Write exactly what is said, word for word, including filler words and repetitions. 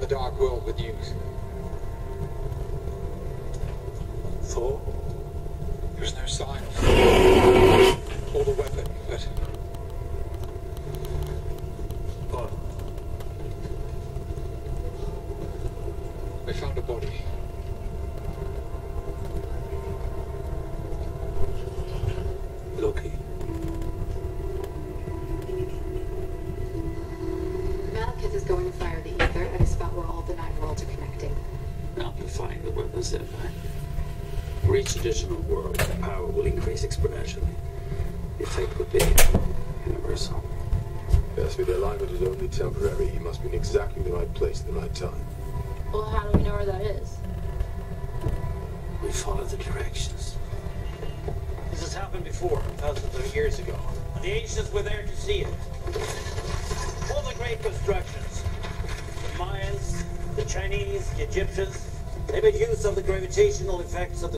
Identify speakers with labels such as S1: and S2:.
S1: the Dark World with news.
S2: Thor?
S1: There's no sign or the weapon, but
S2: What?
S1: I found a body.
S2: Loki.
S3: Malekith is going to fire the ether at a spot where all the nine worlds are connecting.
S2: Amplifying the weapons that for each additional world, the power will increase exponentially. The effect would be universal.
S4: Yes, but the alignment is only temporary. He must be in exactly the right place at the right time.
S5: Well, how do we know where that is?
S2: We follow the directions.
S6: This has happened before, thousands of years ago. The ancients were there to see it. All the great constructions, the Mayans, the Chinese, the Egyptians, they made use of the gravitational effects of the